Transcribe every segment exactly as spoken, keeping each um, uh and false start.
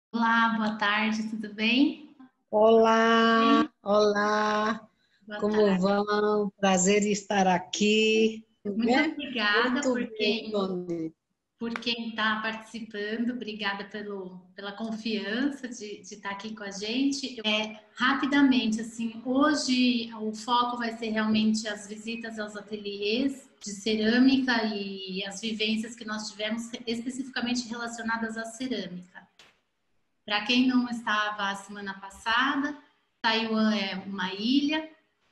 Olá, boa tarde, tudo bem? Olá, olá, Boa como tarde. vão? Prazer em estar aqui, Muito né? obrigada Muito por bem, quem Tony. por quem está participando. Obrigada pelo, pela confiança de, de estar aqui com a gente. É, rapidamente, assim, hoje o foco vai ser realmente as visitas aos ateliês de cerâmica e as vivências que nós tivemos especificamente relacionadas à cerâmica. Para quem não estava a semana passada, Taiwan é uma ilha,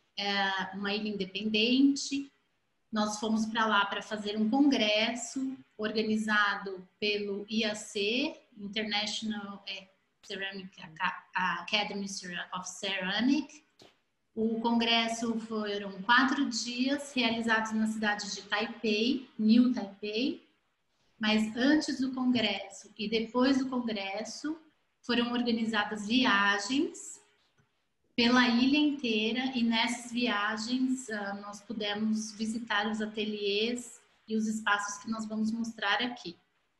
é uma ilha independente. Nós fomos para lá para fazer um congresso organizado pelo I A C, International Ceramic Academy of Ceramic. O congresso foram quatro dias realizados na cidade de Taipei, New Taipei. Mas antes do congresso e depois do congresso foram organizadas viagens pela ilha inteira e nessas viagens uh, nós pudemos visitar os ateliês e os espaços que nós vamos mostrar aqui.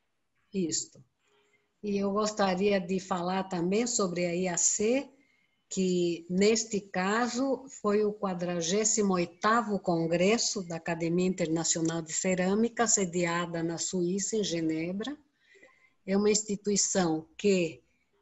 Isto. E eu gostaria de falar também sobre a I A C, que neste caso foi o quadragésimo oitavo Congresso da Academia Internacional de Cerâmica, sediada na Suíça, em Genebra. É uma instituição que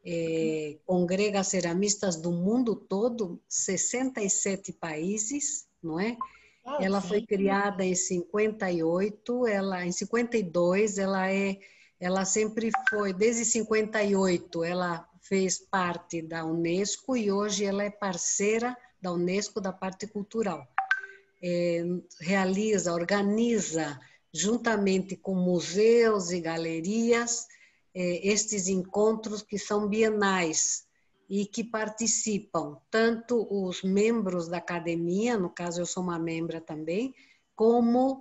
é, congrega ceramistas do mundo todo, sessenta e sete países, não é? Ela foi criada em cinquenta e oito, ela em cinquenta e dois, ela é, ela sempre foi desde cinquenta e oito, ela fez parte da Unesco e hoje ela é parceira da Unesco da parte cultural. É, realiza, organiza juntamente com museus e galerias estes encontros que são bienais e que participam tanto os membros da academia, no caso eu sou uma membra também, como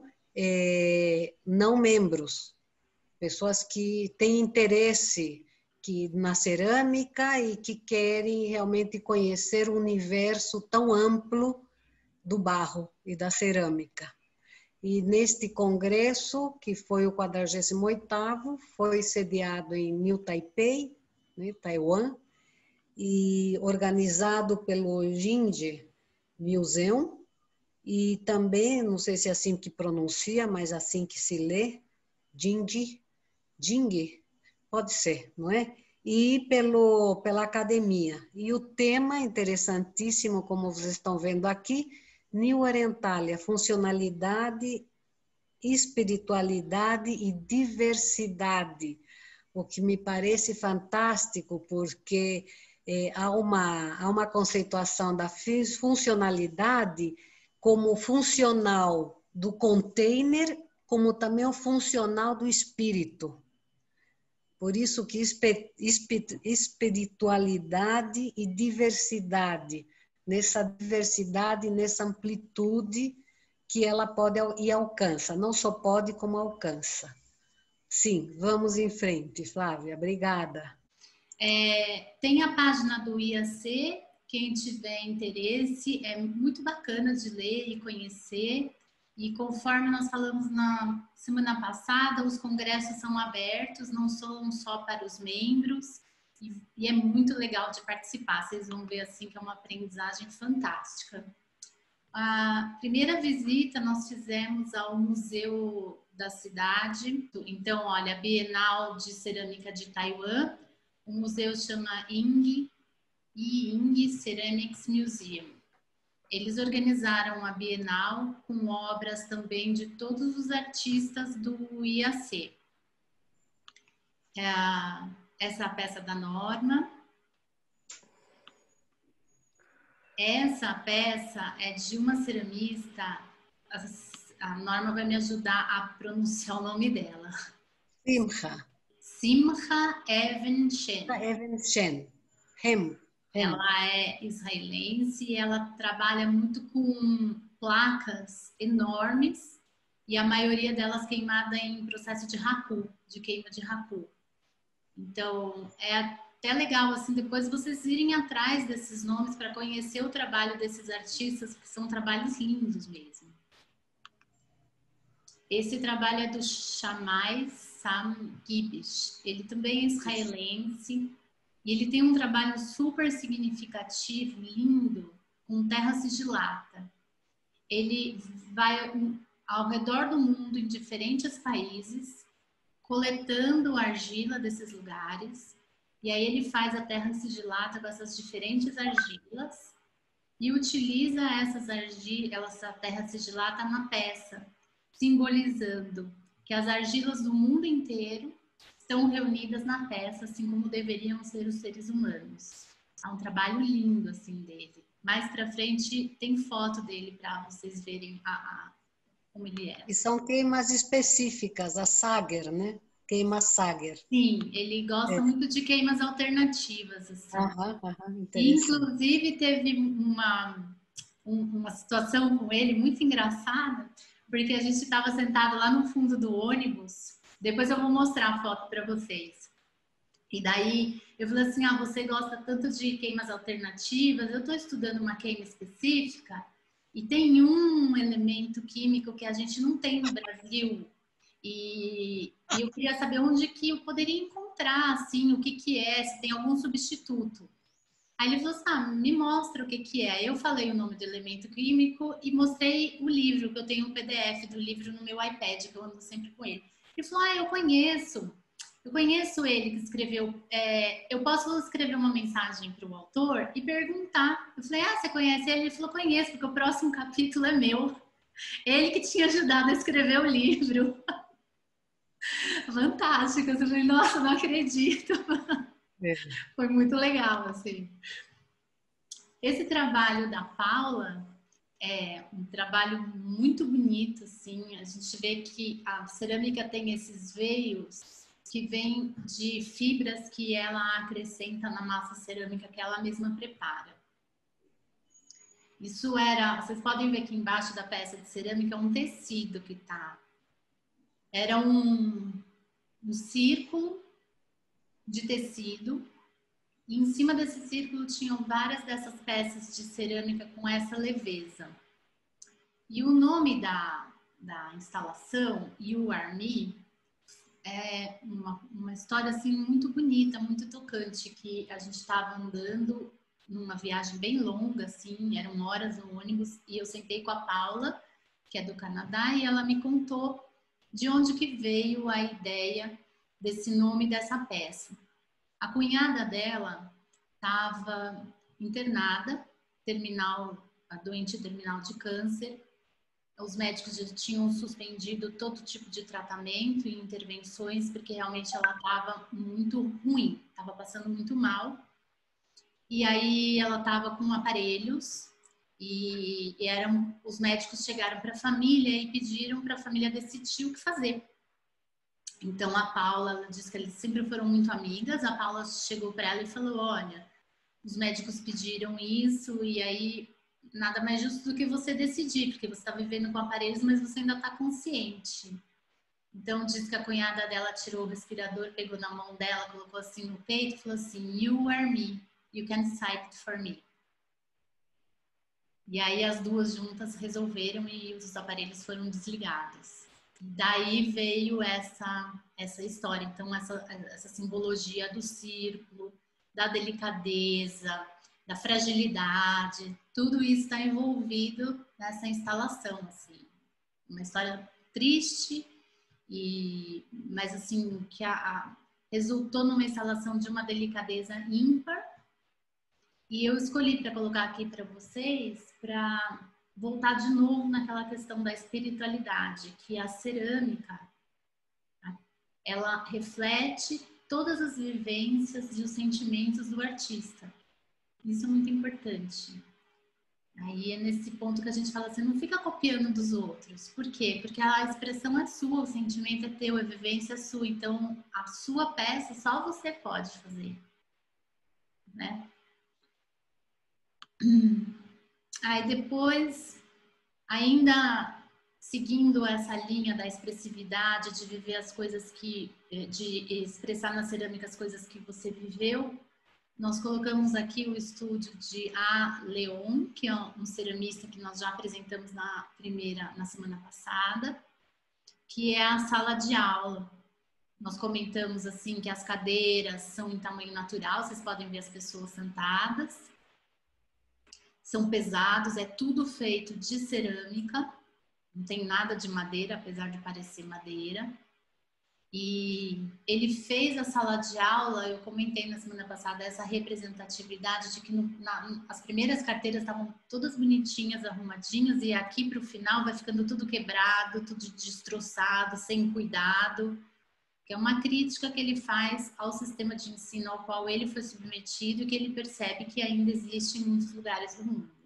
é, não membros, pessoas que têm interesse que, na cerâmica e que querem realmente conhecer o universo tão amplo do barro e da cerâmica. E neste congresso, que foi o quadragésimo oitavo, foi sediado em New Taipei, né, Taiwan, e organizado pelo Jinji Museum, e também, não sei se é assim que pronuncia, mas assim que se lê, Jinji, Jing, pode ser, não é? E pelo, pela academia. E o tema interessantíssimo, como vocês estão vendo aqui, New Orientalia, funcionalidade, espiritualidade e diversidade, o que me parece fantástico, porque é, há, uma, há uma conceituação da funcionalidade como funcional do container, como também o funcional do espírito. Por isso que espiritualidade e diversidade, nessa diversidade, nessa amplitude que ela pode e alcança, não só pode, como alcança. Sim, vamos em frente, Flávia, obrigada. É, tem a página do I A C, quem tiver interesse, é muito bacana de ler e conhecer. E conforme nós falamos na semana passada, os congressos são abertos, não são só para os membros, e, e é muito legal de participar. Vocês vão ver assim que é uma aprendizagem fantástica. A primeira visita nós fizemos ao museu da cidade. Então, olha, a Bienal de Cerâmica de Taiwan, o museu chama Ying, Ying Ceramics Museum. Eles organizaram a Bienal com obras também de todos os artistas do I A C. É a, essa peça da Norma. Essa peça é de uma ceramista, a, a Norma vai me ajudar a pronunciar o nome dela. Simcha. Simcha Even Shen. Even Shen. Hem. Ela é israelense e ela trabalha muito com placas enormes e a maioria delas queimada em processo de raku, de queima de raku. Então, é até legal, assim, depois vocês irem atrás desses nomes para conhecer o trabalho desses artistas, que são trabalhos lindos mesmo. Esse trabalho é do Shammai Sam Gibish. Ele também é israelense. E ele tem um trabalho super significativo, lindo, com terra sigilata. Ele vai ao redor do mundo, em diferentes países, coletando argila desses lugares. E aí ele faz a terra sigilata com essas diferentes argilas e utiliza essas argilas, essa terra sigilata na peça, simbolizando que as argilas do mundo inteiro estão reunidas na peça, assim como deveriam ser os seres humanos. É um trabalho lindo, assim, dele. Mais pra frente tem foto dele para vocês verem a, a, como ele é. E são queimas específicas, a Sager, né? Queima Sager. Sim, ele gosta é. muito de queimas alternativas, assim. Aham, aham, Inclusive, teve uma, uma situação com ele muito engraçada, porque a gente estava sentado lá no fundo do ônibus. Depois eu vou mostrar a foto para vocês. E daí eu falei assim, ah, você gosta tanto de queimas alternativas, eu estou estudando uma queima específica e tem um elemento químico que a gente não tem no Brasil e, e eu queria saber onde que eu poderia encontrar, assim, o que que é, se tem algum substituto. Aí ele falou assim, ah, me mostra o que que é. Eu falei o nome do elemento químico e mostrei o livro, que eu tenho um P D F do livro no meu iPad, que eu ando sempre com ele. Ele falou, ah, eu conheço, eu conheço ele que escreveu, é, eu posso escrever uma mensagem para o autor e perguntar. Eu falei, ah, você conhece ele? Ele falou, conheço, porque o próximo capítulo é meu. Ele que tinha ajudado a escrever o livro. Fantástico. Eu falei, nossa, não acredito. É. Foi muito legal, assim. Esse trabalho da Paula é um trabalho muito bonito, assim. A gente vê que a cerâmica tem esses veios que vêm de fibras que ela acrescenta na massa cerâmica que ela mesma prepara. Isso era, vocês podem ver aqui embaixo da peça de cerâmica, um tecido que tá. Era um, um círculo de tecido. E em cima desse círculo tinham várias dessas peças de cerâmica com essa leveza. E o nome da, da instalação, You Are Me, é uma, uma história assim muito bonita, muito tocante, que a gente estava andando numa viagem bem longa, assim, eram horas no ônibus, e eu sentei com a Paula, que é do Canadá, e ela me contou de onde que veio a ideia desse nome dessa peça. A cunhada dela estava internada, terminal, a doente terminal de câncer. Os médicos já tinham suspendido todo tipo de tratamento e intervenções, porque realmente ela estava muito ruim, estava passando muito mal. E aí ela estava com aparelhos e, e eram, os médicos chegaram para a família e pediram para a família decidir o que fazer. Então a Paula, ela disse que eles sempre foram muito amigas. A Paula chegou para ela e falou, olha, os médicos pediram isso e aí nada mais justo do que você decidir, porque você está vivendo com aparelhos, mas você ainda está consciente. Então diz que a cunhada dela tirou o respirador, pegou na mão dela, colocou assim no peito e falou assim, You are me, you can decide for me. E aí as duas juntas resolveram e os aparelhos foram desligados. Daí veio essa, essa história, então essa, essa simbologia do círculo, da delicadeza, da fragilidade, tudo isso está envolvido nessa instalação, assim. Uma história triste, e, mas assim, que a, a, resultou numa instalação de uma delicadeza ímpar, e eu escolhi para colocar aqui para vocês, para voltar de novo naquela questão da espiritualidade, que a cerâmica, ela reflete todas as vivências e os sentimentos do artista. Isso é muito importante. Aí é nesse ponto que a gente fala assim, não fica copiando dos outros. Por quê? Porque a expressão é sua, o sentimento é teu, a vivência é sua. Então, a sua peça só você pode fazer. Né? Aí depois, ainda seguindo essa linha da expressividade, de viver as coisas que, de expressar na cerâmica as coisas que você viveu, nós colocamos aqui o estúdio de A. Leon, que é um ceramista que nós já apresentamos na primeira, na semana passada, que é a sala de aula. Nós comentamos assim que as cadeiras são em tamanho natural, vocês podem ver as pessoas sentadas. São pesados, é tudo feito de cerâmica, não tem nada de madeira, apesar de parecer madeira. E ele fez a sala de aula, eu comentei na semana passada, essa representatividade de que no, na, as primeiras carteiras estavam todas bonitinhas, arrumadinhas, e aqui para o final vai ficando tudo quebrado, tudo destroçado, sem cuidado, que é uma crítica que ele faz ao sistema de ensino ao qual ele foi submetido e que ele percebe que ainda existe em muitos lugares do mundo.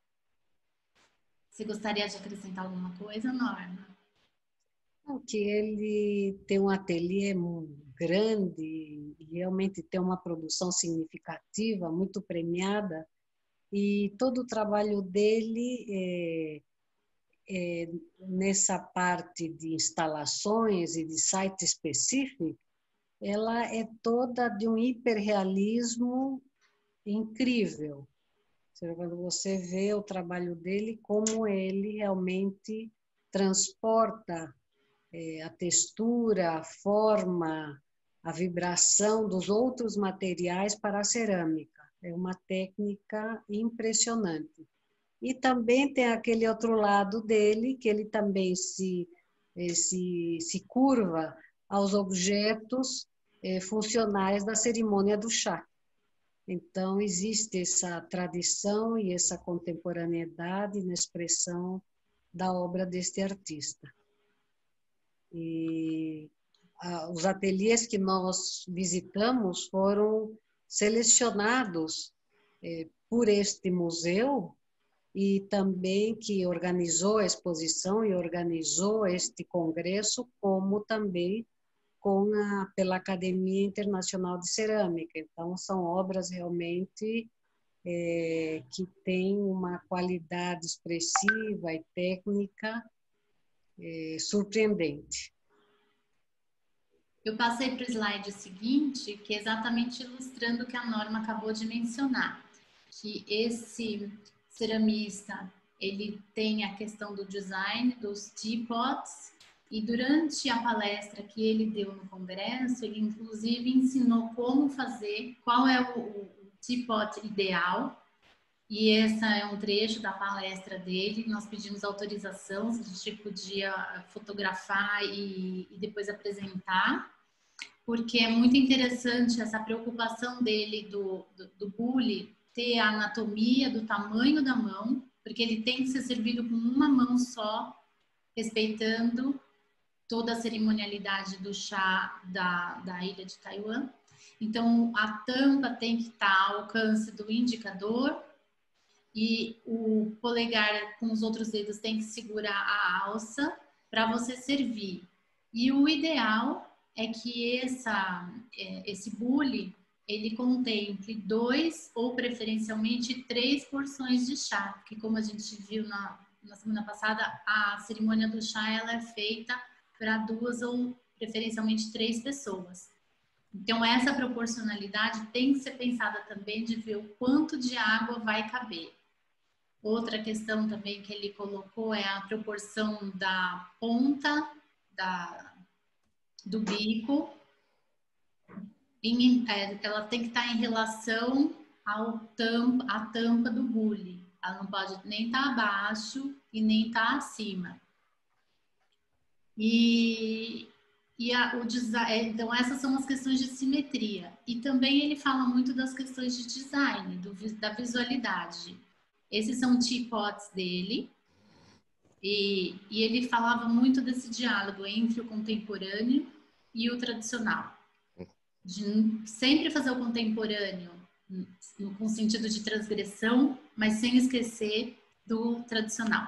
Você gostaria de acrescentar alguma coisa, Norma? Que ele tem um ateliê grande e realmente tem uma produção significativa, muito premiada, e todo o trabalho dele é, é, nessa parte de instalações e de site específico, ela é toda de um hiperrealismo incrível. Quando você vê o trabalho dele, como ele realmente transporta a textura, a forma, a vibração dos outros materiais para a cerâmica. É uma técnica impressionante. E também tem aquele outro lado dele, que ele também se, se, se curva aos objetos eh, funcionais da cerimônia do chá. Então, existe essa tradição e essa contemporaneidade na expressão da obra deste artista. E ah, os ateliês que nós visitamos foram selecionados eh, por este museu e também que organizou a exposição e organizou este congresso, como também com a, pela Academia Internacional de Cerâmica. Então, são obras realmente eh, que têm uma qualidade expressiva e técnica É, surpreendente. Eu passei para o slide seguinte, que é exatamente ilustrando o que a Norma acabou de mencionar, que esse ceramista, ele tem a questão do design dos teapots, e durante a palestra que ele deu no congresso, ele inclusive ensinou como fazer, qual é o, o teapot ideal. E esse é um trecho da palestra dele. Nós pedimos autorização se a gente podia fotografar e, e depois apresentar, porque é muito interessante essa preocupação dele do, do, do bule ter a anatomia do tamanho da mão, porque ele tem que ser servido com uma mão só, respeitando toda a cerimonialidade do chá da, da ilha de Taiwan. Então, a tampa tem que estar ao alcance do indicador, e o polegar com os outros dedos tem que segurar a alça para você servir. E o ideal é que essa, esse bule, ele contemple dois ou preferencialmente três porções de chá, porque como a gente viu na, na semana passada, a cerimônia do chá ela é feita para duas ou preferencialmente três pessoas. Então essa proporcionalidade tem que ser pensada também de ver o quanto de água vai caber. Outra questão também que ele colocou é a proporção da ponta da, do bico. Em, é, ela tem que estar em relação ao tampa, à tampa do bule. Ela não pode nem estar abaixo e nem estar acima. E, e a, o design, então essas são as questões de simetria. E também ele fala muito das questões de design, do, da visualidade. Esses são teapots dele, e, e ele falava muito desse diálogo entre o contemporâneo e o tradicional. De sempre fazer o contemporâneo com sentido de transgressão, mas sem esquecer do tradicional.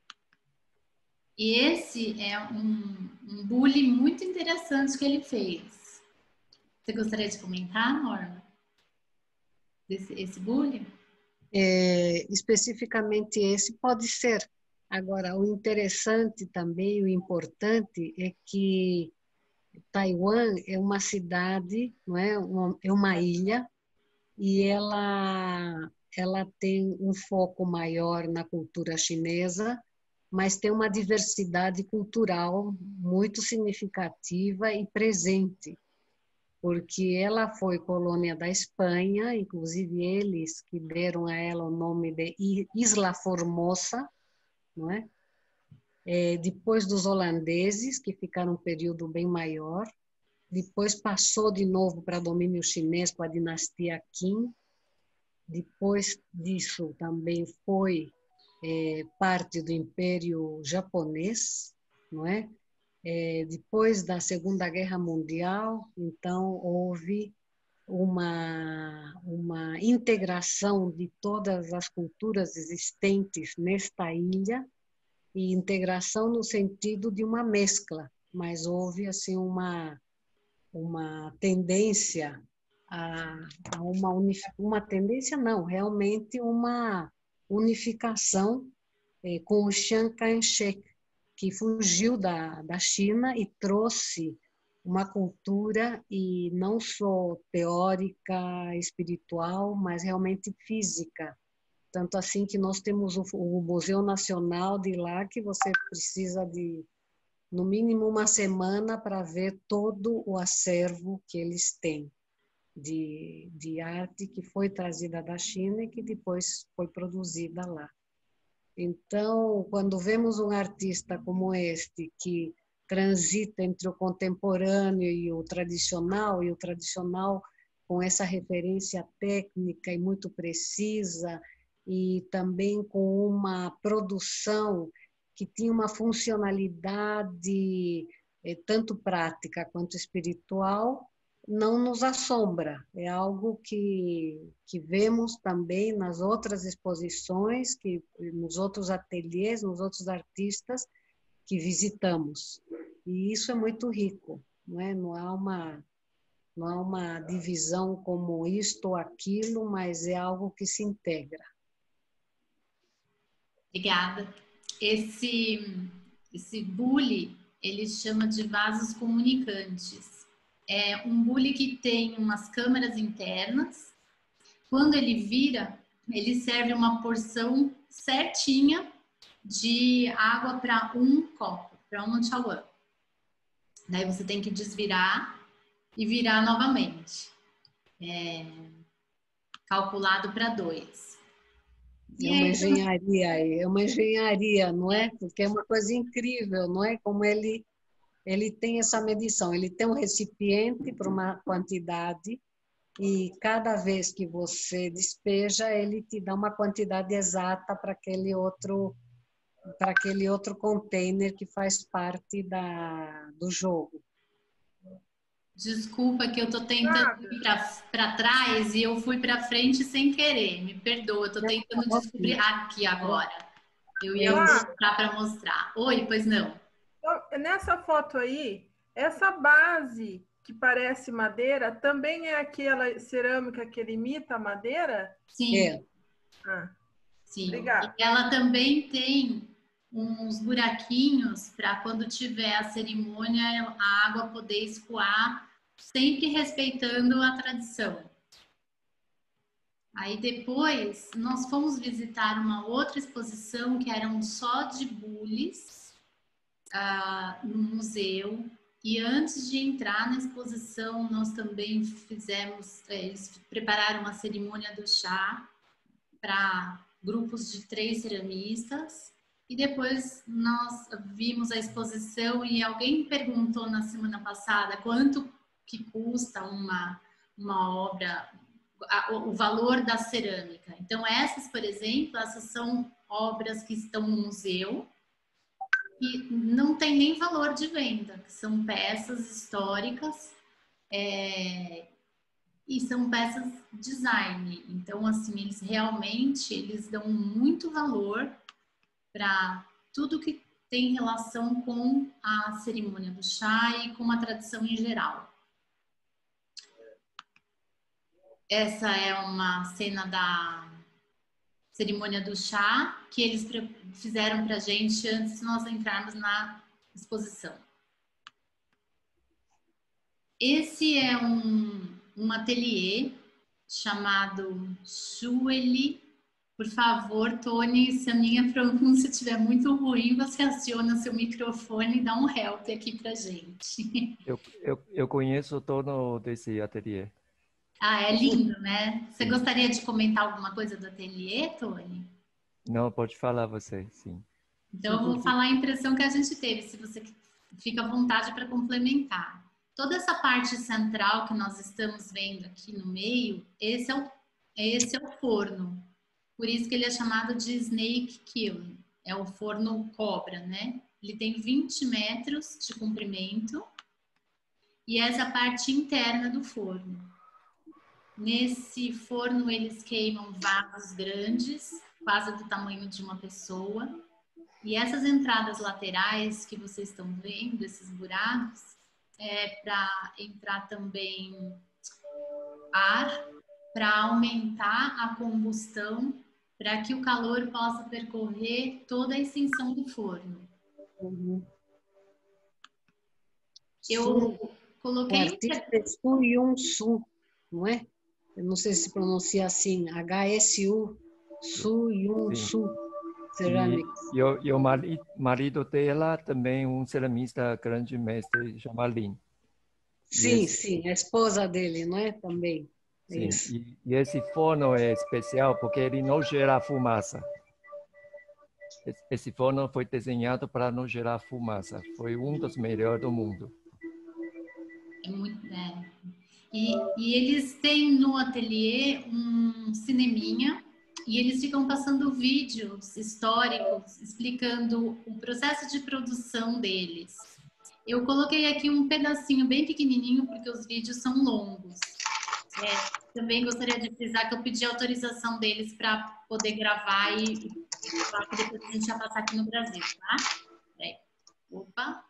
E esse é um, um bule muito interessante que ele fez. Você gostaria de comentar, Norma? Desse, esse bule? É, especificamente esse pode ser. Agora, o interessante também, o importante é que Taiwan é uma cidade, não é? Uma, é uma ilha, e ela, ela tem um foco maior na cultura chinesa, mas tem uma diversidade cultural muito significativa e presente, porque ela foi colônia da Espanha, inclusive eles que deram a ela o nome de Isla Formosa, não é? É, depois dos holandeses, que ficaram um período bem maior, depois passou de novo para domínio chinês com a dinastia Qin, depois disso também foi é, parte do Império Japonês, não é? É, depois da Segunda Guerra Mundial, então houve uma, uma integração de todas as culturas existentes nesta ilha, e integração no sentido de uma mescla, mas houve assim uma, uma tendência a, a uma, unif, uma tendência não, realmente uma unificação eh, com o Chiang Kai-shek, que fugiu da, da China e trouxe uma cultura, e não só teórica, espiritual, mas realmente física. Tanto assim que nós temos o, o Museu Nacional de lá, que você precisa de, no mínimo, uma semana para ver todo o acervo que eles têm de, de arte que foi trazida da China e que depois foi produzida lá. Então, quando vemos um artista como este, que transita entre o contemporâneo e o tradicional, e o tradicional com essa referência técnica e muito precisa, e também com uma produção que tinha uma funcionalidade eh, tanto prática quanto espiritual, não nos assombra. É algo que, que vemos também nas outras exposições, que, nos outros ateliês, nos outros artistas que visitamos. E isso é muito rico, não é? Não há uma, não há uma divisão como isto ou aquilo, mas é algo que se integra. Obrigada. Esse, esse bule, ele chama de vasos comunicantes. É um bule que tem umas câmeras internas. Quando ele vira, ele serve uma porção certinha de água para um copo, para um chawan. Daí você tem que desvirar e virar novamente. É, calculado para dois. É uma engenharia, é uma engenharia, não é? Porque é uma coisa incrível, não é? Como ele, ele tem essa medição. Ele tem um recipiente para uma quantidade e cada vez que você despeja, ele te dá uma quantidade exata para aquele outro, para aquele outro container que faz parte da, do jogo. Desculpa que eu tô tentando ir para trás e eu fui para frente sem querer. Me perdoa, eu tô tentando descobrir aqui agora. Eu ia voltar para mostrar. Oi, pois não. Nessa foto aí, essa base que parece madeira também é aquela cerâmica que ele imita a madeira? Sim. É. Ah, sim. Obrigada. E ela também tem uns buraquinhos para quando tiver a cerimônia a água poder escoar, sempre respeitando a tradição. Aí depois nós fomos visitar uma outra exposição que eram só de bules uh, no museu. E antes de entrar na exposição, nós também fizemos, eles prepararam uma cerimônia do chá para grupos de três ceramistas. E depois nós vimos a exposição e alguém perguntou na semana passada quanto que custa uma, uma obra, a, o valor da cerâmica. Então essas, por exemplo, essas são obras que estão no museu e não tem nem valor de venda, que são peças históricas é, e são peças design. Então, assim, eles realmente eles dão muito valor para tudo que tem relação com a cerimônia do chá e com a tradição em geral. Essa é uma cena da cerimônia do chá que eles fizeram para a gente antes de nós entrarmos na exposição. Esse é um, um ateliê chamado Xueli Por favor, Tony, se a minha pronúncia estiver muito ruim, você aciona seu microfone e dá um help aqui pra gente. Eu, eu, eu conheço o dono desse ateliê. Ah, é lindo, né? Você Sim. gostaria de comentar alguma coisa do ateliê, Tony? Não, pode falar você, sim. Então, eu vou falar a impressão que a gente teve, se você fica à vontade para complementar. Toda essa parte central que nós estamos vendo aqui no meio, esse é o, esse é o forno. Por isso que ele é chamado de Snake Kiln. É o forno cobra, né? Ele tem vinte metros de comprimento e essa é a parte interna do forno. Nesse forno eles queimam vasos grandes, quase do tamanho de uma pessoa. E essas entradas laterais que vocês estão vendo, esses buracos, é para entrar também ar, para aumentar a combustão, para que o calor possa percorrer toda a extensão do forno. Uhum. Eu Su, coloquei... o artista é Su Yun-Su, não é? Eu não sei se pronuncia assim, H S U, Su Yun-Su, Ceramics. E, e, o, e o marido, marido dela também um ceramista grande mestre, chama Lin. Sim, esse, sim, a esposa dele, não é? Também. Sim, Isso. e, e esse forno é especial porque ele não gera fumaça. Esse forno foi desenhado para não gerar fumaça. Foi um dos melhores do mundo. É muito, é. E, e eles têm no ateliê um cineminha e eles ficam passando vídeos históricos explicando o processo de produção deles. Eu coloquei aqui um pedacinho bem pequenininho porque os vídeos são longos. É, também gostaria de frisar que eu pedi autorização deles para poder gravar e, e falar que depois a gente vai passar aqui no Brasil, tá? Peraí. Opa!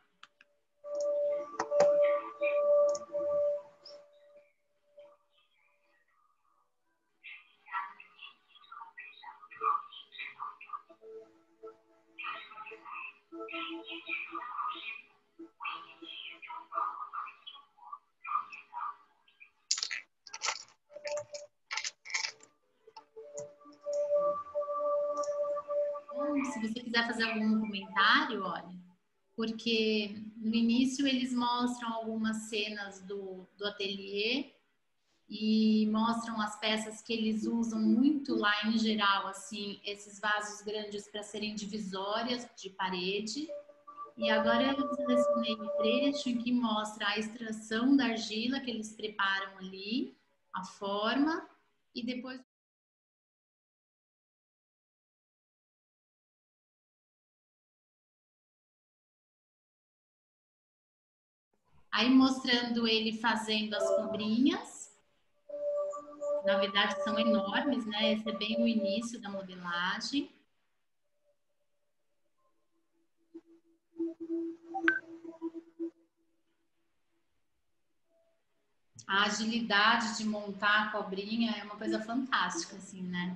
Então, se você quiser fazer algum comentário, olha, porque no início eles mostram algumas cenas do, do ateliê e mostram as peças que eles usam muito lá em geral, assim, esses vasos grandes para serem divisórias de parede. E agora eu selecionei o trecho em que mostra a extração da argila que eles preparam ali, a forma, e depois... Aí mostrando ele fazendo as cobrinhas. Na verdade são enormes, né? Esse é bem o início da modelagem. A agilidade de montar a cobrinha é uma coisa fantástica, assim, né?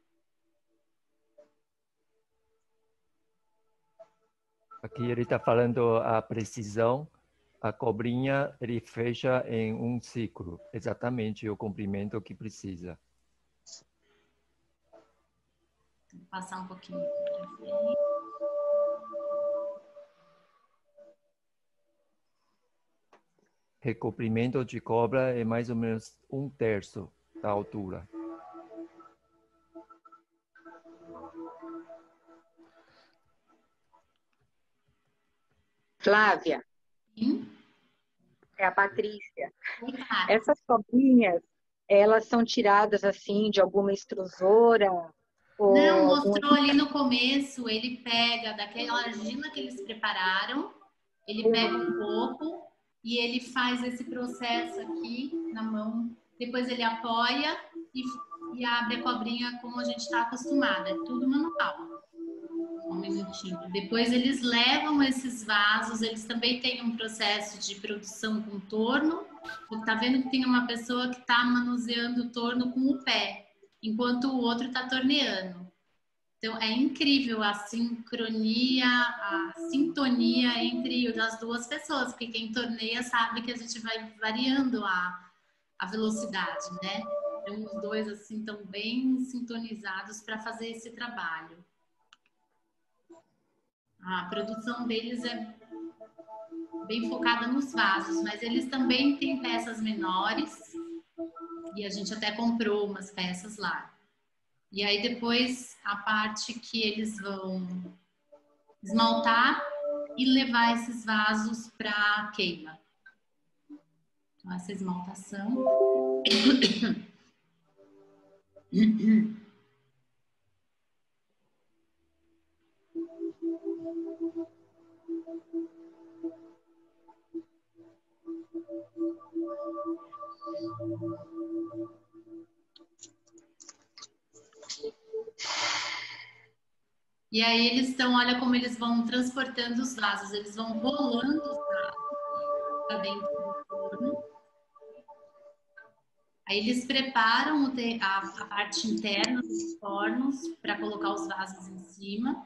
Aqui ele está falando a precisão. A cobrinha ele fecha em um ciclo, exatamente o comprimento que precisa. Vou passar um pouquinho para frente. Recobrimento de cobra é mais ou menos um terço da altura. Flávia. Sim? É a Patrícia. Oi, Kátia. Essas cobrinhas, elas são tiradas assim de alguma extrusora? Ou Não, algum... mostrou ali no começo, ele pega daquela argila que eles prepararam, ele pega um pouco e ele faz esse processo aqui na mão. Depois ele apoia e, e abre a cobrinha como a gente está acostumada. É tudo manual. Um minutinho. Depois eles levam esses vasos, eles também têm um processo de produção com torno. Você tá vendo que tem uma pessoa que está manuseando o torno com o pé, enquanto o outro está torneando. Então é incrível a sincronia, a sintonia entre as duas pessoas, porque quem torneia sabe que a gente vai variando a, a velocidade, né? Então, os dois assim estão bem sintonizados para fazer esse trabalho. A produção deles é bem focada nos vasos, mas eles também têm peças menores e a gente até comprou umas peças lá. E aí depois a parte que eles vão esmaltar e levar esses vasos para queima. Então, essa esmaltação. E aí eles estão, olha como eles vão transportando os vasos, eles vão rolando os vasos para dentro do forno. Aí eles preparam o te, a, a parte interna dos fornos para colocar os vasos em cima.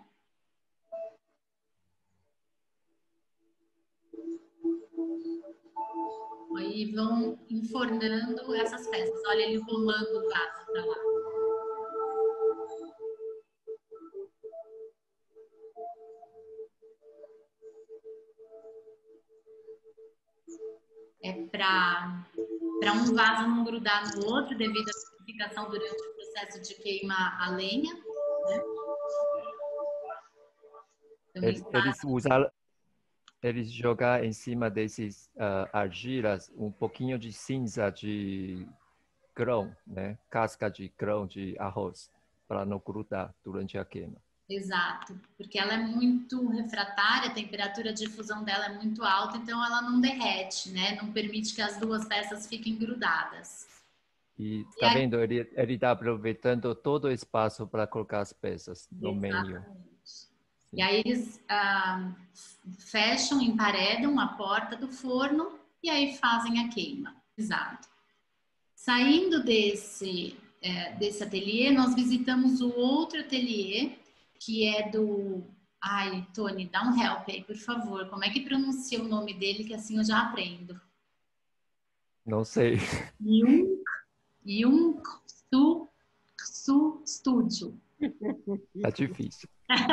Aí vão enfornando essas peças. Olha ele rolando o vaso para lá. É para para um vaso não grudar no outro devido à purificação durante o processo de queimar a lenha, né? Eles, eles usaram, eles jogar em cima desses uh, argilas um pouquinho de cinza de grão, né? Casca de grão de arroz, para não grudar durante a queima. Exato, porque ela é muito refratária, a temperatura de fusão dela é muito alta, então ela não derrete, né? Não permite que as duas peças fiquem grudadas. E tá e vendo? Ele ele está aproveitando todo o espaço para colocar as peças no Exatamente. meio. E aí eles ah, fecham, emparedam a porta do forno e aí fazem a queima. Exato. Saindo desse, é, desse ateliê, nós visitamos o outro ateliê, que é do... Ai, Tony, dá um help aí, por favor. Como é que pronuncia o nome dele, que assim eu já aprendo? Não sei. Yung, Yung Su, Su Studio. Tá difícil.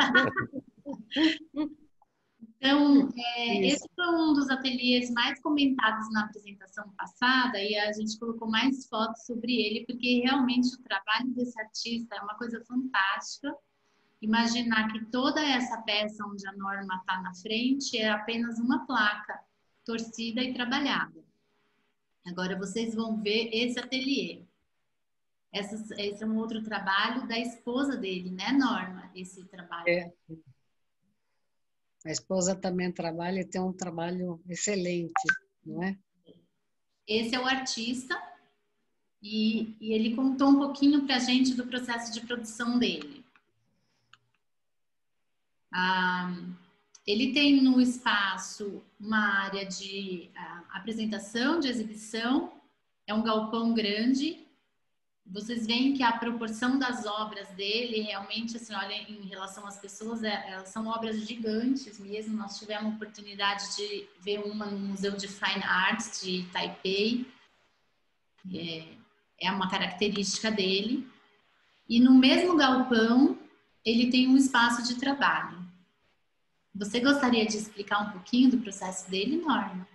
Então, é, esse foi um dos ateliês mais comentados na apresentação passada e a gente colocou mais fotos sobre ele, porque realmente o trabalho desse artista é uma coisa fantástica. Imaginar que toda essa peça onde a Norma está na frente é apenas uma placa torcida e trabalhada. Agora vocês vão ver esse ateliê. Essa, esse é um outro trabalho da esposa dele, né, Norma? Esse trabalho. É. A esposa também trabalha e tem um trabalho excelente, não é? Esse é o artista e, e ele contou um pouquinho para a gente do processo de produção dele. Ah, ele tem no espaço uma área de ah, apresentação, de exibição, é um galpão grande. Vocês veem que a proporção das obras dele realmente, assim, olha, em relação às pessoas, é, elas são obras gigantes mesmo. Nós tivemos a oportunidade de ver uma no Museu de Fine Arts de Taipei, é, é uma característica dele. E no mesmo galpão, ele tem um espaço de trabalho. Você gostaria de explicar um pouquinho do processo dele, Norma?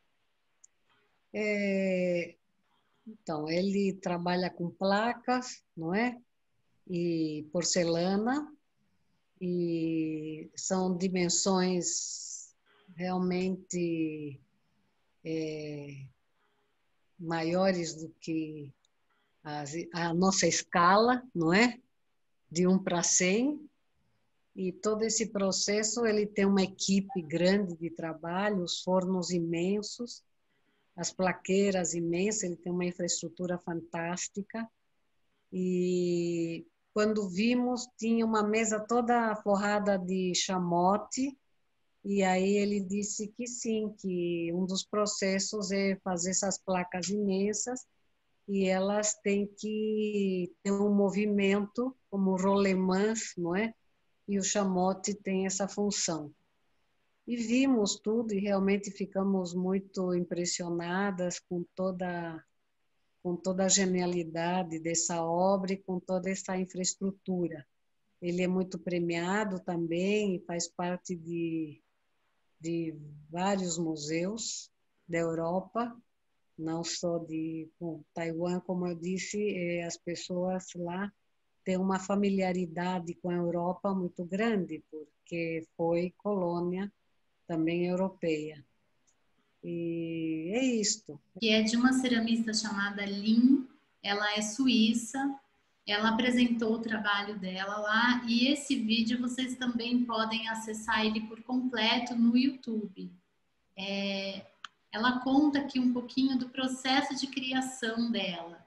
É, então, ele trabalha com placas, não é? E porcelana, e são dimensões realmente é, maiores do que as, a nossa escala, não é? De um para cem. E todo esse processo, ele tem uma equipe grande de trabalho, os fornos imensos, as plaqueiras imensas, ele tem uma infraestrutura fantástica. E quando vimos, tinha uma mesa toda forrada de chamote, e aí ele disse que sim, que um dos processos é fazer essas placas imensas, e elas têm que ter um movimento, como rolemãs, não é? E o chamote tem essa função. E vimos tudo e realmente ficamos muito impressionadas com toda, com toda a genialidade dessa obra e com toda essa infraestrutura. Ele é muito premiado também e faz parte de, de vários museus da Europa, não só de bom, Taiwan, como eu disse, as pessoas lá têm uma familiaridade com a Europa muito grande, porque foi colônia também europeia. E é isto. Que é de uma ceramista chamada Lin, ela é suíça, ela apresentou o trabalho dela lá, e esse vídeo vocês também podem acessar ele por completo no YouTube. É, ela conta aqui um pouquinho do processo de criação dela.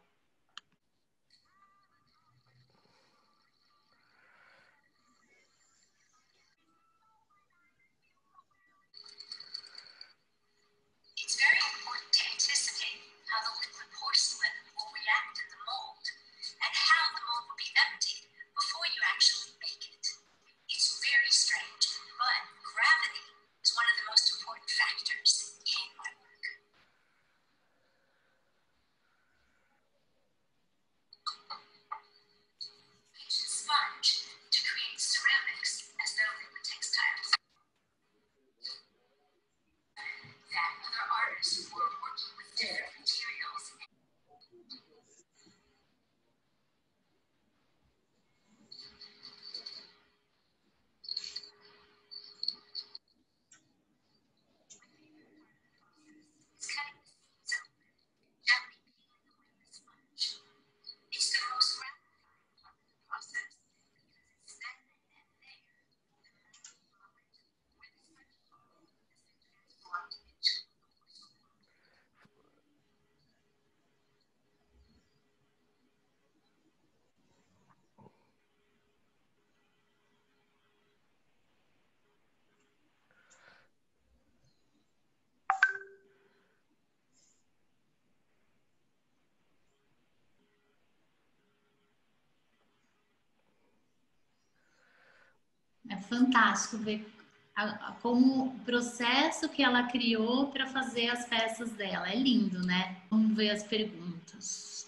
É fantástico ver a, a, como o processo que ela criou para fazer as peças dela. É lindo, né? Vamos ver as perguntas.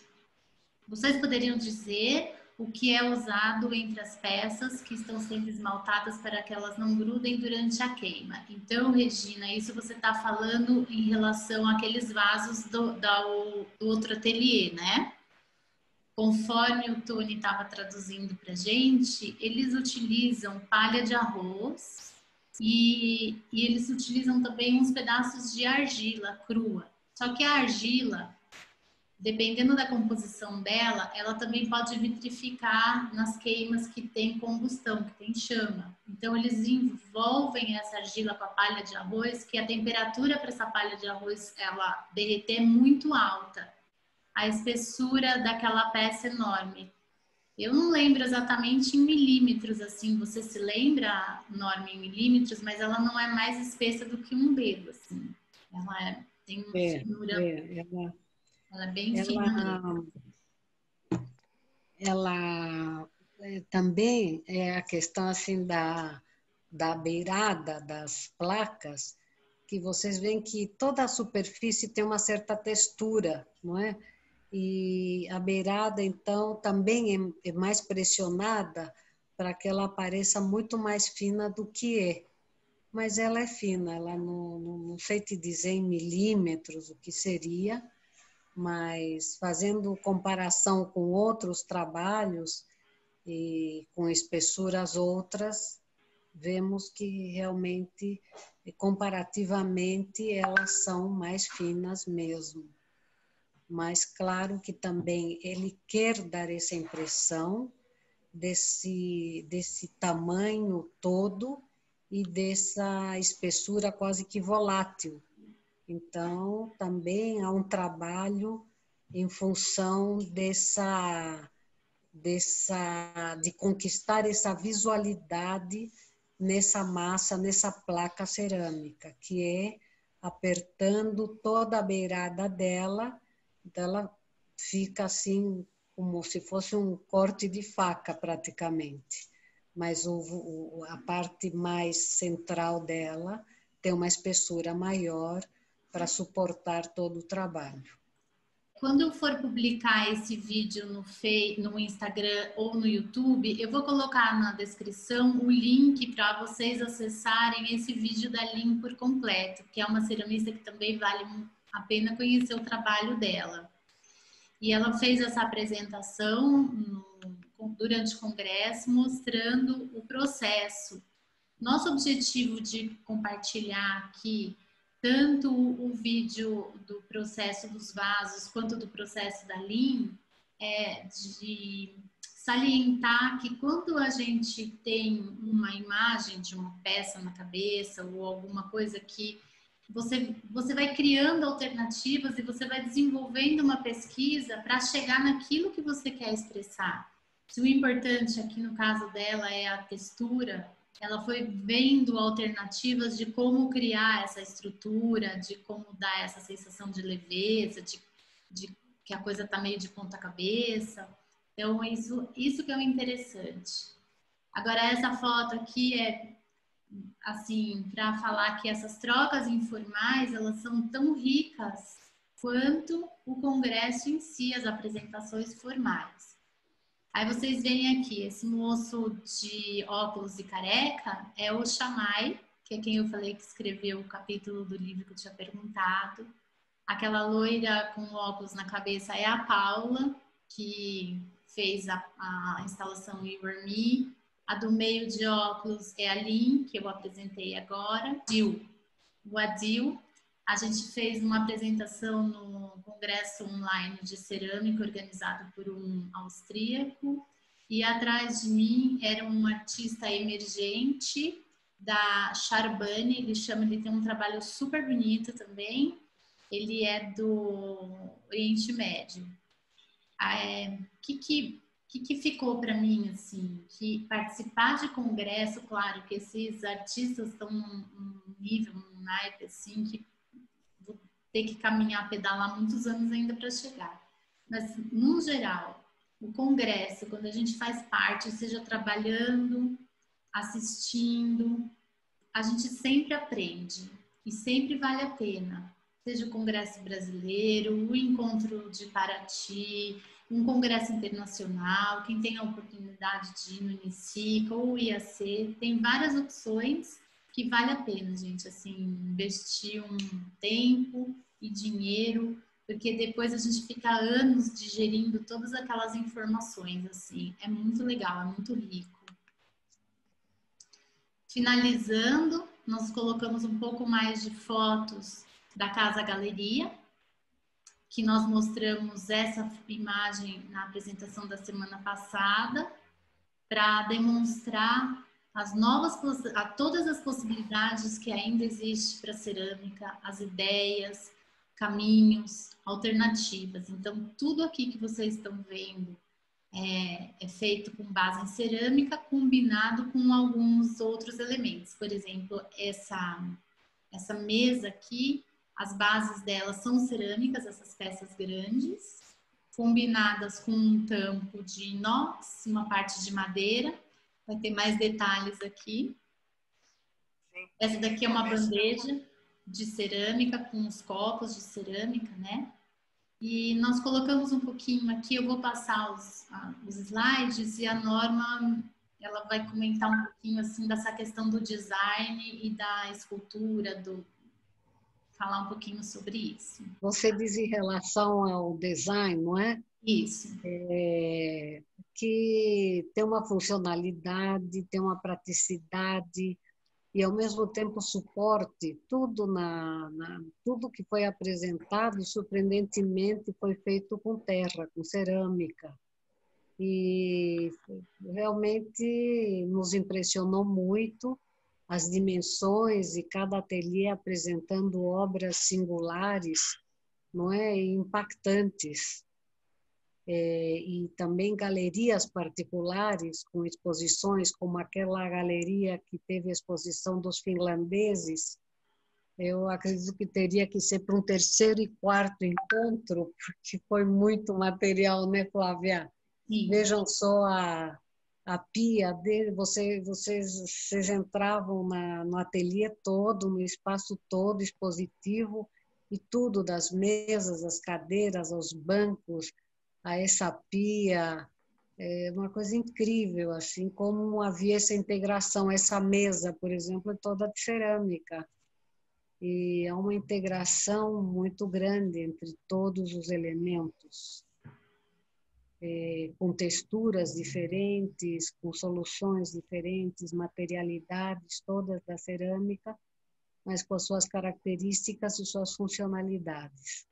Vocês poderiam dizer o que é usado entre as peças que estão sendo esmaltadas para que elas não grudem durante a queima? Então, Regina, isso você está falando em relação àqueles vasos do, da, do outro ateliê, né? Conforme o Tony estava traduzindo para a gente, eles utilizam palha de arroz e, e eles utilizam também uns pedaços de argila crua. Só que a argila, dependendo da composição dela, ela também pode vitrificar nas queimas que tem combustão, que tem chama. Então, eles envolvem essa argila com a palha de arroz, que a temperatura para essa palha de arroz ela derreter é muito alta. A espessura daquela peça enorme. Eu não lembro exatamente em milímetros, assim, você se lembra, Norma, em milímetros, mas ela não é mais espessa do que um dedo, assim. Ela é, tem uma é, finura, é, ela, ela é bem ela, fina mesmo. Ela é, também é a questão, assim, da, da beirada das placas, que vocês veem que toda a superfície tem uma certa textura, não é? E a beirada, então, também é, é mais pressionada para que ela pareça muito mais fina do que é. Mas ela é fina, ela não, não, não sei te dizer em milímetros o que seria, mas fazendo comparação com outros trabalhos e com espessuras outras, vemos que realmente, comparativamente, elas são mais finas mesmo. Mas claro que também ele quer dar essa impressão desse, desse tamanho todo e dessa espessura quase que volátil. Então, também há um trabalho em função dessa, dessa, de conquistar essa visualidade nessa massa, nessa placa cerâmica, que é apertando toda a beirada dela. Então, ela fica assim, como se fosse um corte de faca, praticamente. Mas o, o, a parte mais central dela tem uma espessura maior para suportar todo o trabalho. quando eu for publicar esse vídeo no, Face, no Instagram ou no YouTube, eu vou colocar na descrição o link para vocês acessarem esse vídeo da Lin por completo, que é uma ceramista que também vale a pena conhecer o trabalho dela. E ela fez essa apresentação no, durante o congresso, mostrando o processo. Nosso objetivo de compartilhar aqui tanto o vídeo do processo dos vasos quanto do processo da Lin é de salientar que quando a gente tem uma imagem de uma peça na cabeça ou alguma coisa que você, você vai criando alternativas e você vai desenvolvendo uma pesquisa para chegar naquilo que você quer expressar. Se o importante aqui no caso dela é a textura, ela foi vendo alternativas de como criar essa estrutura, de como dar essa sensação de leveza, de, de que a coisa está meio de ponta cabeça. Então, isso, isso que é o interessante. Agora, essa foto aqui é, assim, para falar que essas trocas informais, elas são tão ricas quanto o congresso em si, as apresentações formais. Aí vocês veem aqui, esse moço de óculos e careca é o Chamai, que é quem eu falei que escreveu o capítulo do livro que eu tinha perguntado. Aquela loira com óculos na cabeça é a Paula, que fez a, a instalação You or Me. A do meio de óculos é a Lin, que eu apresentei agora. Adil. O Adil, a gente fez uma apresentação no congresso online de cerâmica organizado por um austríaco. E atrás de mim era um artista emergente da Charbonne, ele chama, ele tem um trabalho super bonito também. Ele é do Oriente Médio. É, que que O que, que ficou para mim, assim, que participar de congresso, claro que esses artistas estão num, num nível, num naipe, assim, que vou ter que caminhar, pedalar muitos anos ainda para chegar. Mas, no geral, o congresso, quando a gente faz parte, seja trabalhando, assistindo, a gente sempre aprende e sempre vale a pena. Seja o Congresso Brasileiro, o Encontro de Paraty, um congresso internacional, quem tem a oportunidade de ir no Unicica ou I A C, tem várias opções que vale a pena, gente, assim, investir um tempo e dinheiro, porque depois a gente fica anos digerindo todas aquelas informações, assim, é muito legal, é muito rico. Finalizando, nós colocamos um pouco mais de fotos da Casa Galeria, que nós mostramos essa imagem na apresentação da semana passada, para demonstrar as novas, a todas as possibilidades que ainda existem para a cerâmica, as ideias, caminhos, alternativas. Então, tudo aqui que vocês estão vendo é, é feito com base em cerâmica, combinado com alguns outros elementos. Por exemplo, essa, essa mesa aqui, as bases delas são cerâmicas, essas peças grandes, combinadas com um tampo de inox, uma parte de madeira. Vai ter mais detalhes aqui. Essa daqui é uma bandeja de cerâmica com os copos de cerâmica, né? E nós colocamos um pouquinho aqui, eu vou passar os, os slides e a Norma, ela vai comentar um pouquinho assim dessa questão do design e da escultura, do falar um pouquinho sobre isso. Você diz em relação ao design, não é? Isso. É, que tem uma funcionalidade, tem uma praticidade e, ao mesmo tempo, suporte. Tudo, na, na, tudo que foi apresentado, surpreendentemente, foi feito com terra, com cerâmica. E realmente nos impressionou muito as dimensões e cada ateliê apresentando obras singulares, não é, impactantes, é, e também galerias particulares com exposições, como aquela galeria que teve a exposição dos finlandeses. Eu acredito que teria que ser para um terceiro e quarto encontro, porque foi muito material, né, Flávia? Sim. Vejam só a a pia dele, você, vocês, vocês entravam na, no ateliê todo, no espaço todo expositivo, e tudo, das mesas, as cadeiras, aos bancos, a essa pia, é uma coisa incrível, assim, como havia essa integração. Essa mesa, por exemplo, é toda de cerâmica. E há uma integração muito grande entre todos os elementos, é, com texturas diferentes, com soluções diferentes, materialidades todas da cerâmica, mas com as suas características e suas funcionalidades.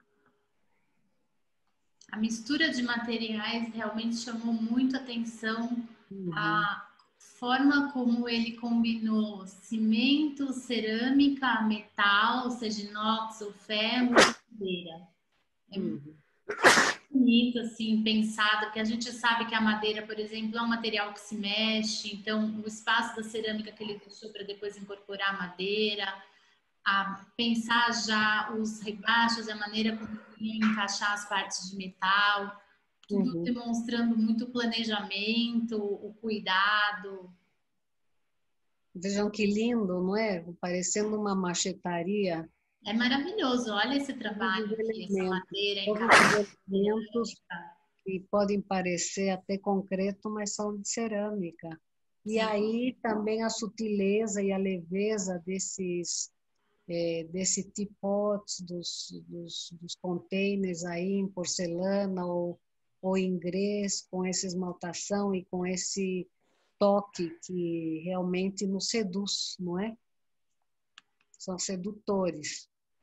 A mistura de materiais realmente chamou muito atenção. Uhum. A forma como ele combinou cimento, cerâmica, metal, seja inox ou ferro, madeira. É muito bonito, assim, pensado, porque a gente sabe que a madeira, por exemplo, é um material que se mexe, então o espaço da cerâmica que ele deixou para depois incorporar a madeira, a pensar já os rebaixos, a maneira como ia encaixar as partes de metal, tudo uhum. demonstrando muito planejamento, o cuidado. Vejam que lindo, não é? Parecendo uma machetaria. É maravilhoso, olha esse trabalho aqui, essa madeira elementos que podem parecer até concreto, mas são de cerâmica. E Sim. aí também a sutileza e a leveza desses É, desse teapots, dos, dos, dos containers aí em porcelana ou, ou em grès, com essa esmaltação e com esse toque que realmente nos seduz, não é? São sedutores.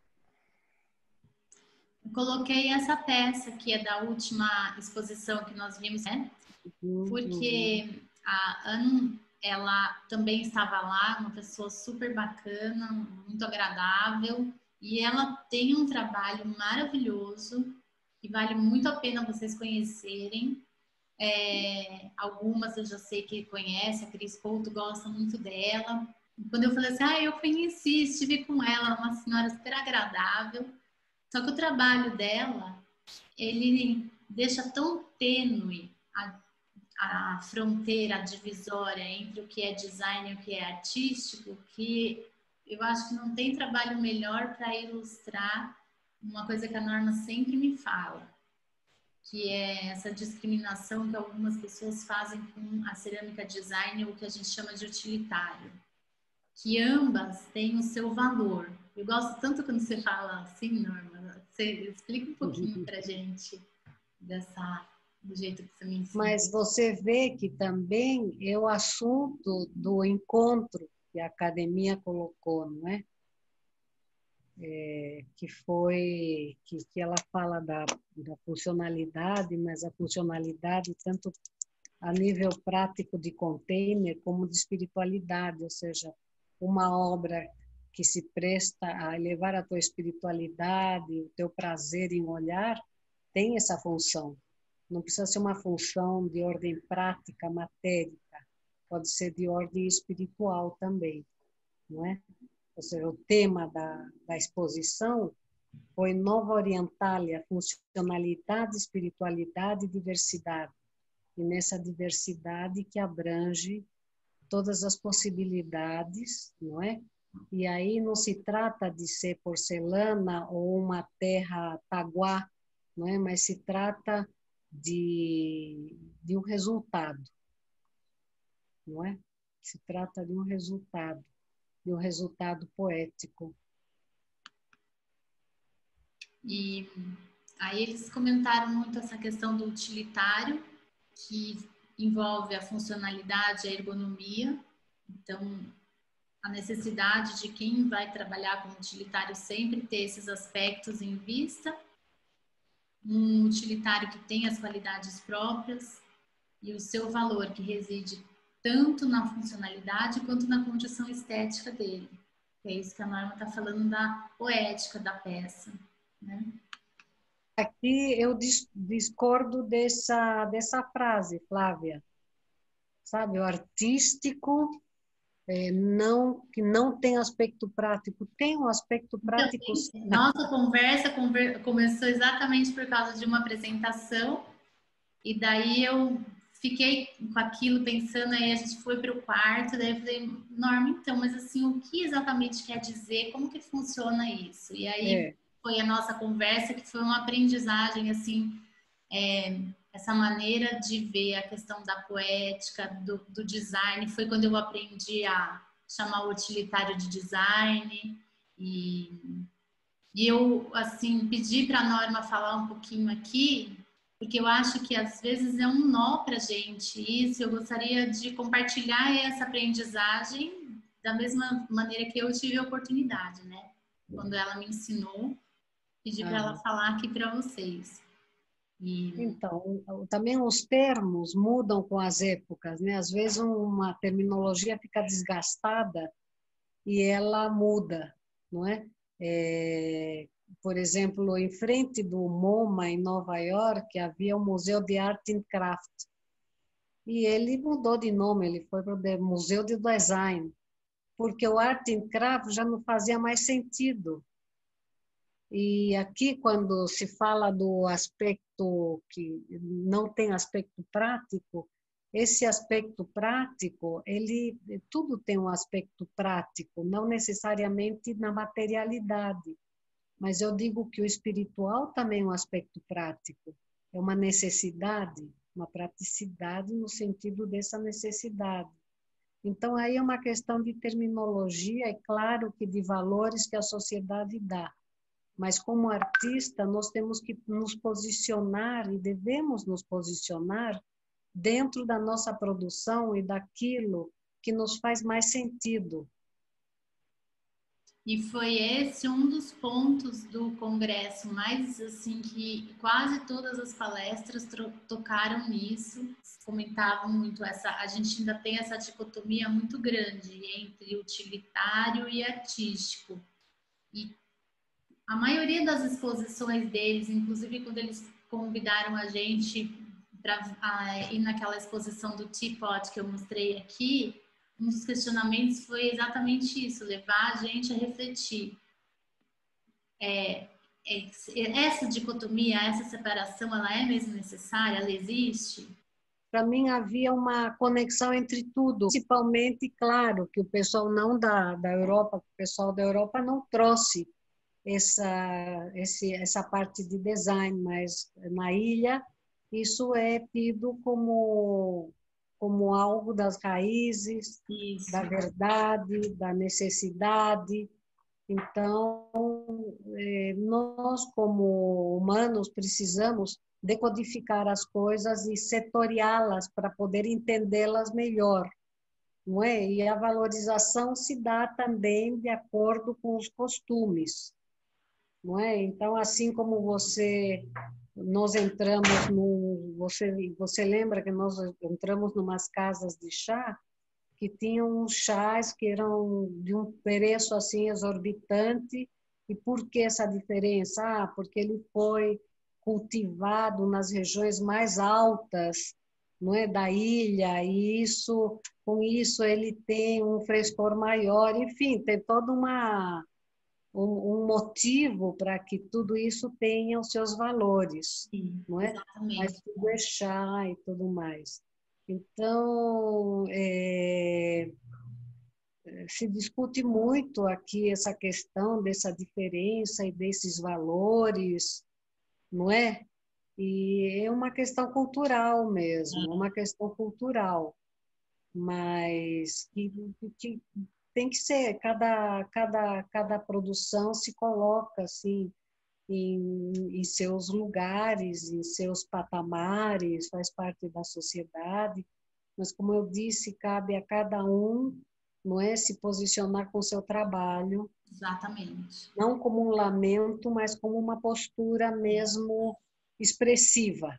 Eu coloquei essa peça que é da última exposição que nós vimos, né? Uhum, porque uhum. a Anne, ela também estava lá, uma pessoa super bacana, muito agradável, e ela tem um trabalho maravilhoso, que vale muito a pena vocês conhecerem. É, algumas eu já sei que conhece, a Cris Couto gosta muito dela. Quando eu falei assim, ah, eu conheci, estive com ela, uma senhora super agradável, só que o trabalho dela, ele deixa tão tênue a a fronteira, a divisória entre o que é design e o que é artístico, que eu acho que não tem trabalho melhor para ilustrar uma coisa que a Norma sempre me fala, que é essa discriminação que algumas pessoas fazem com a cerâmica design, ou que a gente chama de utilitário, que ambas têm o seu valor. Eu gosto tanto quando você fala assim, Norma, você explica um pouquinho para a gente dessa... do jeito que você me ensina. Mas você vê que também é o assunto do encontro que a academia colocou, não é? É, que foi que, que ela fala da, da funcionalidade, mas a funcionalidade tanto a nível prático de container como de espiritualidade, ou seja, uma obra que se presta a elevar a tua espiritualidade, o teu prazer em olhar, tem essa função. Não precisa ser uma função de ordem prática, matérica, pode ser de ordem espiritual também, não é? Ou seja, o tema da, da exposição foi Nova Orientalia, funcionalidade, espiritualidade e diversidade. E nessa diversidade que abrange todas as possibilidades, não é? E aí não se trata de ser porcelana ou uma terra taguá, não é? Mas se trata de, de um resultado, não é? Se trata de um resultado, de um resultado poético. E aí eles comentaram muito essa questão do utilitário, que envolve a funcionalidade, a ergonomia. Então, a necessidade de quem vai trabalhar com utilitário sempre ter esses aspectos em vista. Um utilitário que tem as qualidades próprias e o seu valor, que reside tanto na funcionalidade quanto na condição estética dele. É isso que a Norma está falando da poética da peça, né? Aqui eu discordo dessa, dessa frase, Flávia. Sabe, o artístico é, não, que não tem aspecto prático, tem um aspecto prático. Então, nossa conversa conver, começou exatamente por causa de uma apresentação, e daí eu fiquei com aquilo pensando, aí a gente foi para o quarto, daí eu falei, Norma, então, mas assim, o que exatamente quer dizer, como que funciona isso? E aí... É. foi a nossa conversa, que foi uma aprendizagem, assim, é, essa maneira de ver a questão da poética, do, do design, foi quando eu aprendi a chamar o utilitário de design, e, e eu, assim, pedi para a Norma falar um pouquinho aqui, porque eu acho que às vezes é um nó para a gente isso, eu gostaria de compartilhar essa aprendizagem da mesma maneira que eu tive a oportunidade, né? Quando ela me ensinou, pedi para ela falar aqui para vocês. E... Então, também os termos mudam com as épocas, né? Às vezes uma terminologia fica desgastada e ela muda, não é? É, por exemplo, em frente do MoMA, em Nova York, havia o Museu de Art and Craft. E ele mudou de nome, ele foi para o Museu de Design, porque o Art and Craft já não fazia mais sentido. E aqui, quando se fala do aspecto que não tem aspecto prático, esse aspecto prático, ele tudo tem um aspecto prático, não necessariamente na materialidade. Mas eu digo que o espiritual também é um aspecto prático, é uma necessidade, uma praticidade no sentido dessa necessidade. Então, aí é uma questão de terminologia, é claro que de valores que a sociedade dá. Mas, como artista, nós temos que nos posicionar e devemos nos posicionar dentro da nossa produção e daquilo que nos faz mais sentido. E foi esse um dos pontos do congresso, mais assim, que quase todas as palestras tocaram nisso, comentavam muito essa, a gente ainda tem essa dicotomia muito grande entre utilitário e artístico. E a maioria das exposições deles, inclusive quando eles convidaram a gente para ir naquela exposição do Teapot que eu mostrei aqui, um dos questionamentos foi exatamente isso, levar a gente a refletir. É, é, essa dicotomia, essa separação, ela é mesmo necessária? Ela existe? Para mim, havia uma conexão entre tudo, principalmente, claro, que o pessoal não da, da Europa, o pessoal da Europa não trouxe essa, esse, essa parte de design, mas na ilha isso é tido como, como algo das raízes, isso. Da verdade, da necessidade. Então, nós como humanos precisamos decodificar as coisas e setoriá-las para poder entendê-las melhor, não é? E a valorização se dá também de acordo com os costumes, não é? Então, assim como você, nós entramos no, você, você lembra que nós entramos numas casas de chá que tinham uns chás que eram de um preço assim exorbitante. E por que essa diferença? Ah, porque ele foi cultivado nas regiões mais altas, não é, da ilha, e isso, com isso ele tem um frescor maior, enfim, tem todo uma, um, um motivo para que tudo isso tenha os seus valores, sim, não é? Exatamente. Mas tudo é chá e tudo mais. Então, é, se discute muito aqui essa questão dessa diferença e desses valores, não é? E é uma questão cultural mesmo, uma questão cultural, mas que, que tem que ser, cada, cada, cada produção se coloca assim, em, em seus lugares, em seus patamares, faz parte da sociedade, mas como eu disse, cabe a cada um, não é, se posicionar com o seu trabalho. Exatamente. Não como um lamento, mas como uma postura mesmo expressiva.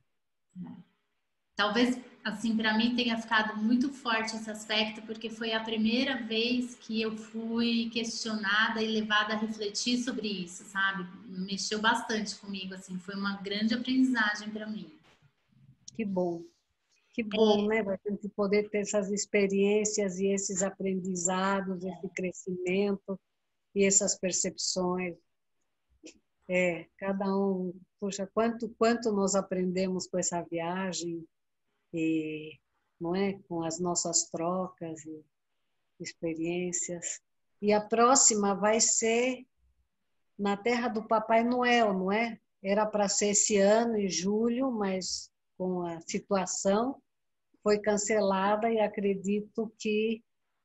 Talvez, assim, para mim tenha ficado muito forte esse aspecto, porque foi a primeira vez que eu fui questionada e levada a refletir sobre isso, sabe? Mexeu bastante comigo, assim, foi uma grande aprendizagem para mim. Que bom. Que bom, é. né? A gente poder ter essas experiências e esses aprendizados, é. esse crescimento e essas percepções. É, cada um, poxa, quanto, quanto nós aprendemos com essa viagem, e, não é? Com as nossas trocas e experiências. E a próxima vai ser na terra do Papai Noel, não é? Era para ser esse ano, em julho, mas com a situação foi cancelada e acredito que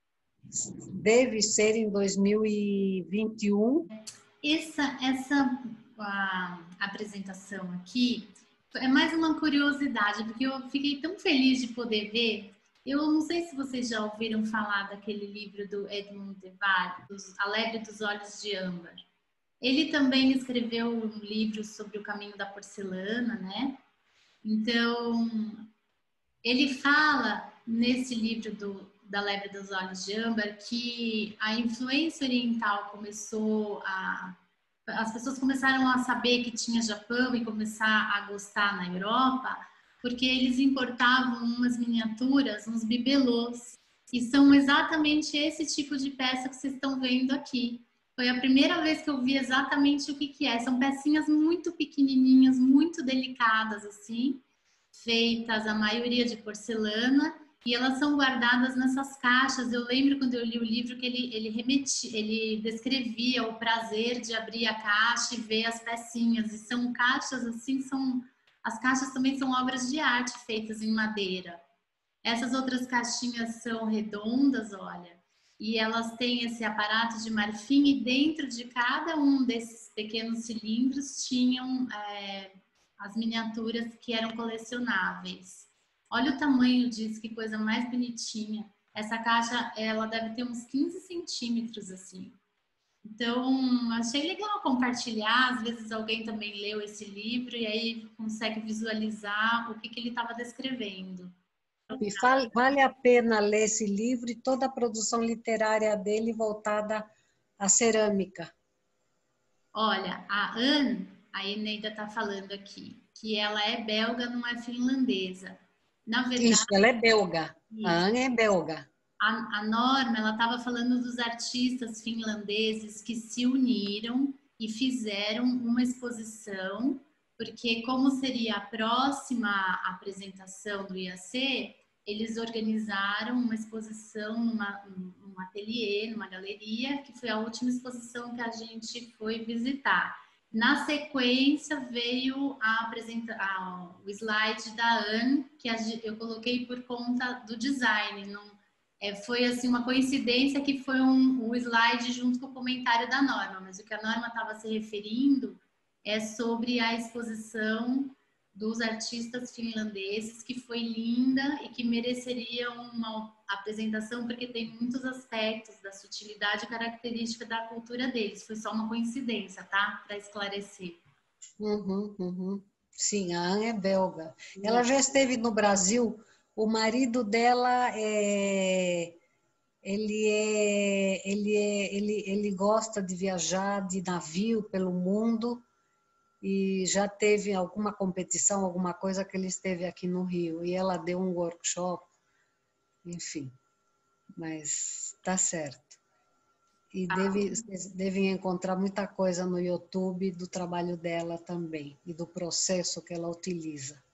deve ser em dois mil e vinte e um. Essa, essa a apresentação aqui é mais uma curiosidade, porque eu fiquei tão feliz de poder ver. Eu não sei se vocês já ouviram falar daquele livro do Edmund de Waal, A Lebre dos Olhos de Âmbar. Ele também escreveu um livro sobre o caminho da porcelana, né? Então, ele fala nesse livro do, da Lebre dos Olhos de Âmbar que a influência oriental começou a... As pessoas começaram a saber que tinha Japão e começar a gostar na Europa, porque eles importavam umas miniaturas, uns bibelôs, e são exatamente esse tipo de peça que vocês estão vendo aqui. Foi a primeira vez que eu vi exatamente o que que é. São pecinhas muito pequenininhas, muito delicadas, assim, feitas, a maioria de porcelana, e elas são guardadas nessas caixas. Eu lembro quando eu li o livro que ele, ele, remetia, ele descrevia o prazer de abrir a caixa e ver as pecinhas. E são caixas assim, são, as caixas também são obras de arte feitas em madeira. Essas outras caixinhas são redondas, olha, e elas têm esse aparato de marfim, e dentro de cada um desses pequenos cilindros tinham é, as miniaturas que eram colecionáveis. Olha o tamanho disso, que coisa mais bonitinha. Essa caixa, ela deve ter uns quinze centímetros, assim. Então, achei legal compartilhar. Às vezes alguém também leu esse livro e aí consegue visualizar o que, que ele estava descrevendo. E vale a pena ler esse livro e toda a produção literária dele voltada à cerâmica. Olha, a Anne, a Eneida está falando aqui, que ela é belga, não é finlandesa. Na verdade, isso, ela é belga. Isso. A Anne é belga. A, a Norma, ela estava falando dos artistas finlandeses que se uniram e fizeram uma exposição, porque como seria a próxima apresentação do I A C, eles organizaram uma exposição numa, num ateliê, numa galeria, que foi a última exposição que a gente foi visitar. Na sequência veio a apresenta a, o slide da Anne, que a, eu coloquei por conta do design. Não, é, foi assim uma coincidência que foi um, um slide junto com o comentário da Norma, mas o que a Norma estava se referindo é sobre a exposição dos artistas finlandeses, que foi linda e que mereceria uma apresentação, porque tem muitos aspectos da sutilidade característica da cultura deles. Foi só uma coincidência, tá? Para esclarecer. Uhum, uhum. Sim, a Anne é belga. Uhum. Ela já esteve no Brasil. O marido dela é... Ele, é... Ele, é... ele, ele gosta de viajar de navio pelo mundo. E já teve alguma competição, alguma coisa que ele esteve aqui no Rio. E ela deu um workshop, enfim. Mas tá certo. E ah. deve, vocês devem encontrar muita coisa no YouTube do trabalho dela também. E do processo que ela utiliza.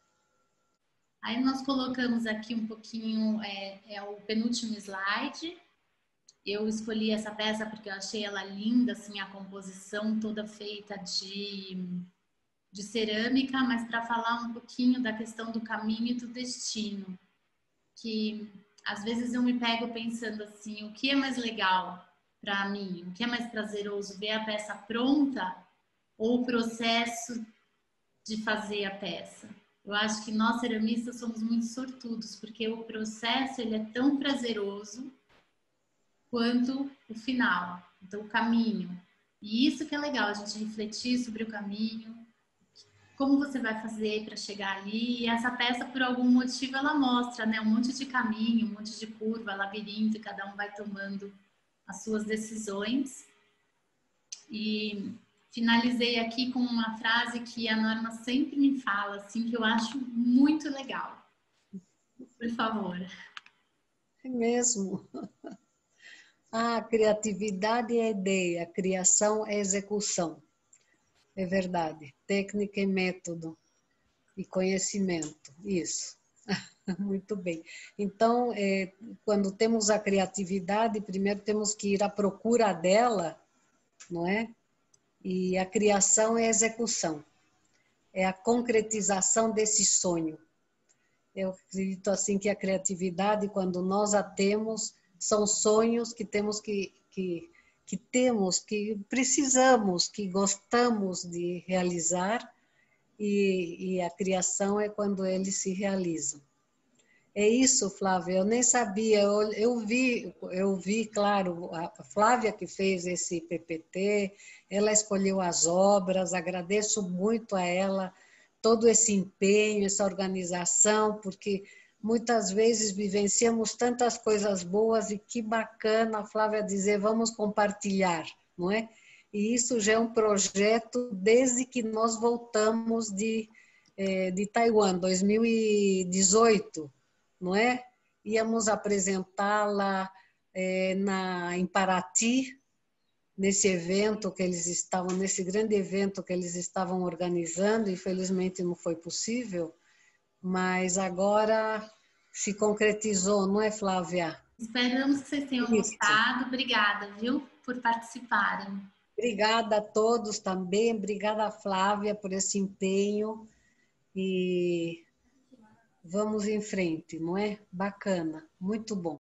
Aí nós colocamos aqui um pouquinho, é, é o penúltimo slide. Eu escolhi essa peça porque eu achei ela linda, assim, a composição toda feita de... de cerâmica, mas para falar um pouquinho da questão do caminho e do destino, que às vezes eu me pego pensando assim, o que é mais legal para mim, o que é mais prazeroso, ver a peça pronta ou o processo de fazer a peça? Eu acho que nós ceramistas somos muito sortudos, porque o processo ele é tão prazeroso quanto o final, então o caminho. E isso que é legal, a gente refletir sobre o caminho, como você vai fazer para chegar ali. E essa peça, por algum motivo, ela mostra, né, um monte de caminho, um monte de curva, labirinto, e cada um vai tomando as suas decisões. E finalizei aqui com uma frase que a Norma sempre me fala, assim, que eu acho muito legal. Por favor. É mesmo. A criatividade é ideia, a criação é execução. É verdade. Técnica e método e conhecimento. Isso. Muito bem. Então, é, quando temos a criatividade, primeiro temos que ir à procura dela, não é? E a criação é a execução, é a concretização desse sonho. Eu acredito assim que a criatividade, quando nós a temos, são sonhos que temos que, que, que temos, que precisamos, que gostamos de realizar, e, e a criação é quando eles se realizam. É isso, Flávia, eu nem sabia, eu, eu vi, eu vi, claro, a Flávia que fez esse P P T, ela escolheu as obras, agradeço muito a ela, todo esse empenho, essa organização, porque muitas vezes vivenciamos tantas coisas boas e que bacana a Flávia dizer, vamos compartilhar, não é? E isso já é um projeto desde que nós voltamos de, de Taiwan, dois mil e dezoito, não é? Íamos apresentá-la é, na, em Paraty, nesse evento que eles estavam, nesse grande evento que eles estavam organizando, infelizmente não foi possível, mas agora se concretizou, não é, Flávia? Esperamos que vocês tenham Isso. gostado. Obrigada, viu, por participarem. Obrigada a todos também, obrigada, Flávia, por esse empenho e vamos em frente, não é? Bacana, muito bom.